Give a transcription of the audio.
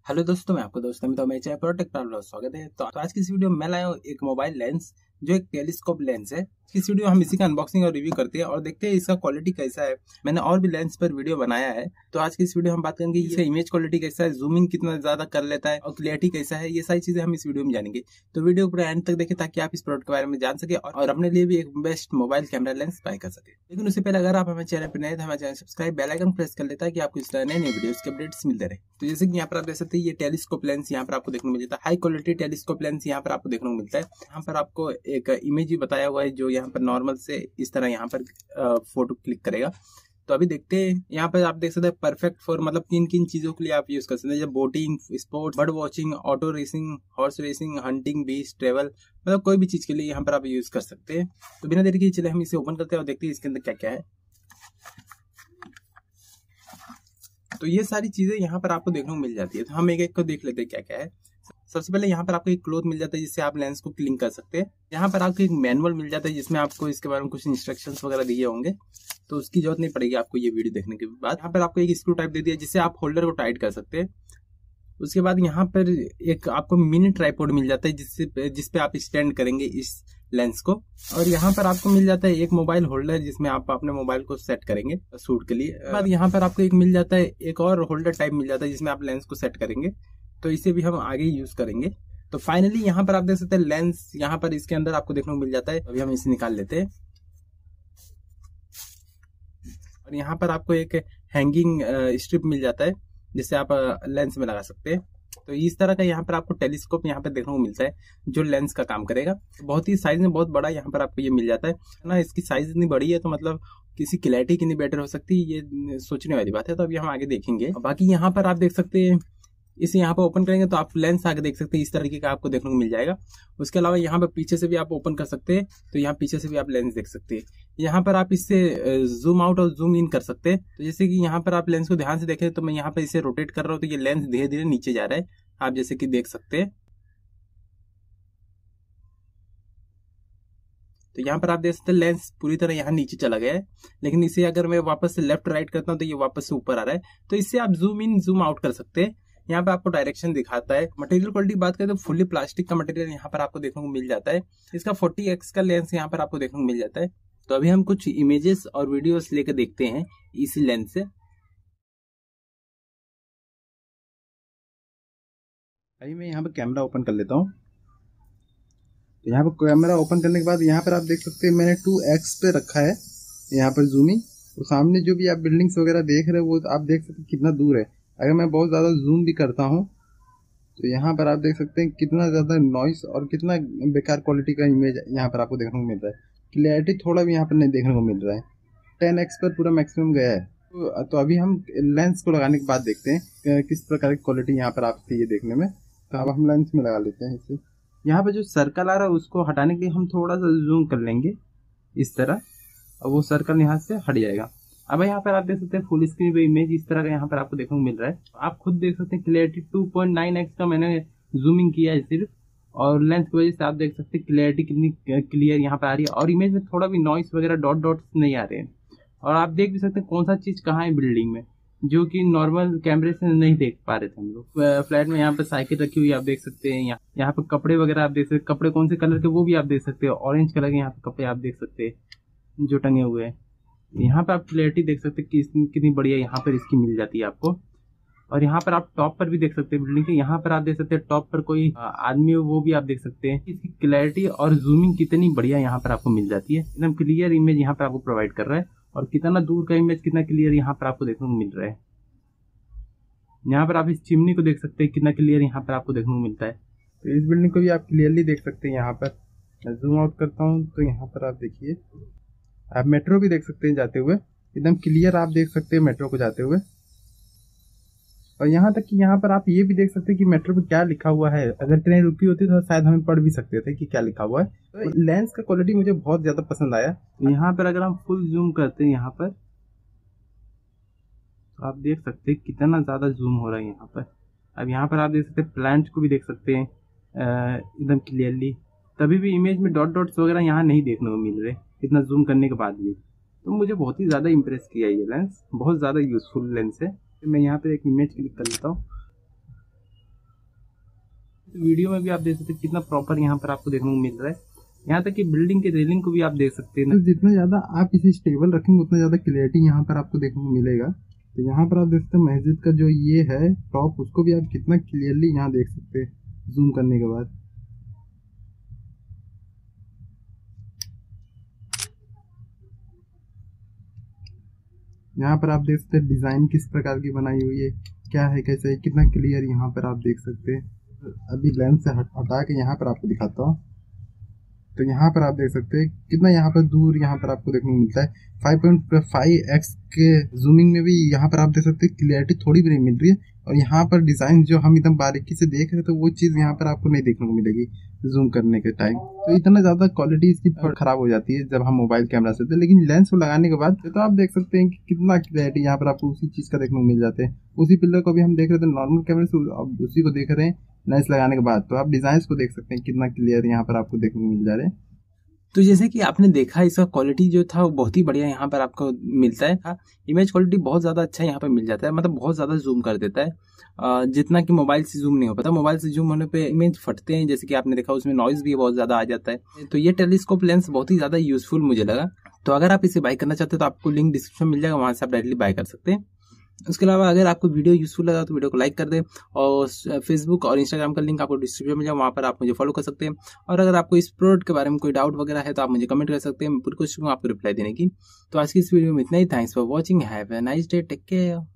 Hello दोस्तों, मैं आपको दोस्तों में तो मैं चाहे प्रोटेक्ट पर स्वागत है। तो आज की इस वीडियो में मैं लाया हूँ एक मोबाइल लेंस जो एक टेलीस्कोप लेंस है। इस वीडियो हम इसी का अनबॉक्सिंग और रिव्यू करते हैं और देखते हैं इसका क्वालिटी कैसा है। मैंने और भी लेंस पर वीडियो बनाया है, तो आज की इस वीडियो हम बात करेंगे इसका इमेज क्वालिटी कैसा है, जूमिंग कितना ज्यादा कर लेता है और क्लियरिटी कैसा है। ये सारी चीजें हम इस वीडियो में जानेंगे, तो वीडियो पूरा एंड तक देखें ताकि आप इस प्रोडक्ट के बारे में जान सके और अपने लिए भी एक best mobile camera lens buy कर सके। लेकिन उससे पहले अगर आप हमारे चैनल पर नए तो हमारे channel subscribe bell icon press कर लेता है कि आपको इस तरह नए नए वीडियोस के अपडेट्स मिलते रहे। तो जैसे कि यहाँ पर आप देख सकते हैं, ये टेलीस्कोप लेंस यहाँ पर आपको देखने को मिलता है। हाई क्वालिटी टेलीस्कोप लेंस यहाँ पर आपको देखने को मिलता है। यहाँ पर आपको एक इमेज भी बताया हुआ है जो यहाँ पर नॉर्मल से इस तरह यहाँ पर फोटो क्लिक करेगा। तो अभी देखते हैं, यहाँ पर आप देख सकते हैं परफेक्ट फॉर मतलब किन किन चीजों के लिए आप यूज कर सकते हैं, जैसे boating, sports, bird watching, auto racing, horse racing, hunting, beach, travel, मतलब कोई भी चीज के लिए यहाँ पर आप यूज कर सकते हैं। तो बिना देरी के चले हम इसे ओपन करते हैं और देखते हैं इसके अंदर क्या क्या है। तो ये सारी चीजें यहाँ पर आपको देखने को मिल जाती है, तो हम एक एक को देख लेते हैं क्या क्या है। सबसे पहले यहाँ पर आपको एक क्लॉथ मिल जाता है जिससे आप लेंस को क्लीन कर सकते हैं। यहाँ पर आपको एक मैनुअल मिल जाता है जिसमें आपको इसके बारे में कुछ इंस्ट्रक्शंस वगैरह दिए होंगे, तो उसकी जरूरत नहीं पड़ेगी आपको ये वीडियो देखने के बाद। यहाँ पर आपको एक स्क्रू टाइप दे दिया जिससे आप होल्डर को टाइट कर सकते हैं। उसके बाद यहाँ पर एक आपको मिनी ट्राइपॉड मिल जाता है जिसपे आप स्टैंड करेंगे इस लेंस को। और यहाँ पर आपको मिल जाता है एक मोबाइल होल्डर जिसमें आप अपने मोबाइल को सेट करेंगे शूट के लिए। बाद यहाँ पर आपको एक मिल जाता है एक और होल्डर टाइप मिल जाता है जिसमें आप लेंस को सेट करेंगे, तो इसे भी हम आगे यूज करेंगे। तो फाइनली यहाँ पर आप देख सकते हैं लेंस यहाँ पर इसके अंदर आपको देखने को मिल जाता है। अभी हम इसे निकाल लेते हैं और यहाँ पर आपको एक हैंगिंग स्ट्रिप मिल जाता है जिससे आप लेंस में लगा सकते हैं। तो इस तरह का यहाँ पर आपको टेलीस्कोप यहाँ पर देखने को मिलता है जो लेंस का काम करेगा। बहुत ही साइज में बहुत बड़ा यहाँ पर आपको ये मिल जाता है ना। इसकी साइज इतनी बड़ी है तो मतलब किसी क्लैरिटी कितनी बेटर हो सकती है ये सोचने वाली बात है। तो अभी हम आगे देखेंगे। बाकी यहाँ पर आप देख सकते हैं, इसे यहाँ पर ओपन करेंगे तो आप लेंस आगे देख सकते हैं, इस तरीके का आपको देखने को मिल जाएगा। उसके अलावा यहाँ पर पीछे से भी आप ओपन कर सकते हैं, तो यहाँ पीछे से भी आप लेंस देख सकते हैं। यहाँ पर आप इससे जूम आउट और जूम इन कर सकते हैं। तो जैसे कि यहाँ पर आप लेंस को ध्यान से देखें तो मैं यहाँ पर इसे रोटेट कर रहा हूँ तो ये लेंस धीरे धीरे नीचे जा रहा है, आप जैसे कि देख सकते हैं। तो यहाँ पर आप देख सकते हैं लेंस पूरी तरह यहाँ नीचे चला गया है, लेकिन इसे अगर मैं वापस से लेफ्ट राइट करता हूँ तो ये वापस से ऊपर आ रहा है। तो इससे आप जूम इन जूम आउट कर सकते हैं। यहाँ पे आपको डायरेक्शन दिखाता है। मटेरियल क्वालिटी बात करें तो फुल्ली प्लास्टिक का मटेरियल यहाँ पर आपको देखने को मिल जाता है। इसका 40x का लेंस यहाँ पर आपको देखने को मिल जाता है। तो अभी हम कुछ इमेजेस और वीडियोस लेकर देखते हैं इसी लेंस से। अभी मैं यहाँ पर कैमरा ओपन कर लेता हूँ। तो यहाँ पर कैमरा ओपन करने के बाद यहाँ पर आप देख सकते हैं मैंने 2x पे रखा है यहाँ पर जूमिंग। तो सामने जो भी आप बिल्डिंग्स वगैरह देख रहे हैं वो आप देख सकते हैं कितना दूर है। अगर मैं बहुत ज़्यादा जूम भी करता हूँ तो यहाँ पर आप देख सकते हैं कितना ज़्यादा नॉइस और कितना बेकार क्वालिटी का इमेज यहाँ पर आपको देखने को मिल रहा है। क्लैरिटी थोड़ा भी यहाँ पर नहीं देखने को मिल रहा है। 10x पर पूरा मैक्सिमम गया है। तो अभी हम लेंस को लगाने के बाद देखते हैं किस प्रकार की क्वालिटी यहाँ पर आपसे ये देखने में। तो अब हम लेंस में लगा लेते हैं इसे। यहाँ पर जो सर्कल आ रहा है उसको हटाने के लिए हम थोड़ा सा जूम कर लेंगे इस तरह, और वो सर्कल यहाँ से हट जाएगा। अब यहाँ पर आप देख सकते हैं फुल स्क्रीन पे इमेज इस तरह का यहाँ पर आपको देखने को मिल रहा है। आप खुद देख सकते हैं क्लैरिटी 2.9x का मैंने जूमिंग किया है सिर्फ, और लेंस की वजह से आप देख सकते हैं क्लैरिटी कितनी क्लियर यहाँ पर आ रही है और इमेज में थोड़ा भी नॉइस वगैरह डॉट डॉट्स नहीं आ रहे हैं। और आप देख भी सकते हैं कौन सा चीज़ कहाँ है बिल्डिंग में, जो कि नॉर्मल कैमरे से नहीं देख पा रहे थे हम लोग। फ्लैट में यहाँ पर साइकिल रखी हुई आप देख सकते हैं। यहाँ पर कपड़े वगैरह आप देख सकते हैं, कपड़े कौन से कलर के वो भी आप देख सकते हैं। ऑरेंज कलर के यहाँ पे कपड़े आप देख सकते हैं जो टंगे हुए हैं। यहाँ पर आप क्लैरिटी देख सकते हैं कि कितनी बढ़िया यहाँ पर इसकी मिल जाती है आपको। और यहाँ पर आप टॉप पर भी देख सकते हैं बिल्डिंग के, यहाँ पर आप देख सकते हैं टॉप पर कोई आदमी है वो भी आप देख सकते हैं। इसकी क्लैरिटी और जूमिंग कितनी बढ़िया यहाँ पर आपको मिल जाती है। एकदम क्लियर इमेज यहाँ पर आपको प्रोवाइड कर रहा है, और कितना दूर का इमेज कितना क्लियर यहाँ पर आपको देखने को मिल रहा है। यहाँ पर आप इस चिमनी को देख सकते हैं कितना क्लियर यहाँ पर आपको देखने को मिलता है। तो इस बिल्डिंग को भी आप क्लियरली देख सकते हैं। यहाँ पर मैं जूम आउट करता हूँ तो यहाँ पर आप देखिए, आप मेट्रो भी देख सकते हैं जाते हुए, एकदम क्लियर आप देख सकते हैं मेट्रो को जाते हुए। और यहाँ तक कि यहाँ पर आप ये भी देख सकते हैं कि मेट्रो पे क्या लिखा हुआ है। अगर ट्रेन रुकी होती तो शायद हमें पढ़ भी सकते थे कि क्या लिखा हुआ है। तो लेंस का क्वालिटी मुझे बहुत ज़्यादा पसंद आया। यहाँ पर अगर हम फुल जूम करते हैं यहाँ पर, तो आप देख सकते हैं कितना ज़्यादा जूम हो रहा है यहाँ पर। अब यहाँ पर आप देख सकते हैं प्लांट को भी देख सकते हैं एकदम क्लियरली। तभी भी इमेज में डॉट डॉट्स वगैरह यहाँ नहीं देखने को मिल रहे इतना जूम करने के बाद भी। तो मुझे बहुत ही ज़्यादा इंप्रेस किया ये लेंस, बहुत ज़्यादा यूजफुल लेंस है। मैं यहाँ पे एक इमेज क्लिक कर लेता हूँ। वीडियो में भी आप देख सकते हैं कितना प्रॉपर यहाँ पर आपको देखने को मिल रहा है। यहाँ तक कि बिल्डिंग के रेलिंग को भी आप देख सकते हैं। तो जितना ज़्यादा आप इसे स्टेबल रखेंगे उतना ज़्यादा क्लियरिटी यहाँ पर आपको देखने को मिलेगा। तो यहाँ पर आप देख सकते हैं मस्जिद का जो ये है टॉप, उसको भी आप कितना क्लियरली यहाँ देख सकते हैं जूम करने के बाद। यहाँ पर आप देख सकते हैं डिज़ाइन किस प्रकार की बनाई हुई है, क्या है, कैसे है, कितना क्लियर यहाँ पर आप देख सकते हैं। अभी लेंस से हटा के यहाँ पर आपको दिखाता हूँ। तो यहाँ पर आप देख सकते हैं कितना यहाँ पर दूर यहाँ पर आपको देखने को मिलता है। 5.5x के जूमिंग में भी यहाँ पर आप देख सकते हैं क्लियरिटी थोड़ी भी नहीं मिल रही है। और यहाँ पर डिज़ाइन जो हम एकदम बारीकी से देख रहे हैं तो वो चीज़ यहाँ पर आपको नहीं देखने को मिलेगी जूम करने के टाइम। तो इतना ज़्यादा क्वालिटी इसकी खराब हो जाती है जब हम मोबाइल कैमरा से थे। लेकिन लेंस को लगाने के बाद तो आप देख सकते हैं कि कितना क्लियरिटी यहाँ पर आपको उसी चीज़ का देखने को मिल जाते हैं। उसी पिलर को भी हम देख रहे थे नॉर्मल कैमरे से, अब उसी को देख रहे हैं लेंस लगाने के बाद। तो आप डिज़ाइन को देख सकते हैं कितना क्लियर यहाँ पर आपको देखने को मिल जा रहे हैं। तो जैसे कि आपने देखा इसका क्वालिटी जो था वो बहुत ही बढ़िया यहाँ पर आपको मिलता है। इमेज क्वालिटी बहुत ज़्यादा अच्छा यहाँ पर मिल जाता है, मतलब बहुत ज़्यादा जूम कर देता है, जितना कि मोबाइल से जूम नहीं हो पाता। मोबाइल से जूम होने पे इमेज फटते हैं, जैसे कि आपने देखा उसमें नॉइज भी बहुत ज़्यादा आ जाता है। तो ये टेलीस्कोप लेंस बहुत ही ज़्यादा यूजफुल मुझे लगा। तो अगर आप इसे बाय करना चाहते हैं तो आपको लिंक डिस्क्रिप्शन मिल जाएगा, वहाँ से आप डायरेक्टली बाय कर सकते हैं। उसके अलावा अगर आपको वीडियो यूजफुल लगा तो वीडियो को लाइक कर दें, और फेसबुक और इंस्टाग्राम का लिंक आपको डिस्क्रिप्शन में जाए, वहाँ पर आप मुझे फॉलो कर सकते हैं। और अगर आपको इस प्रोडक्ट के बारे में कोई डाउट वगैरह है तो आप मुझे कमेंट कर सकते हैं, मैं पूरी कोशिश करूँगा आपको रिप्लाई देने की। तो आज की इस वीडियो में इतना ही। Thanks for watching, have a nice day, take care.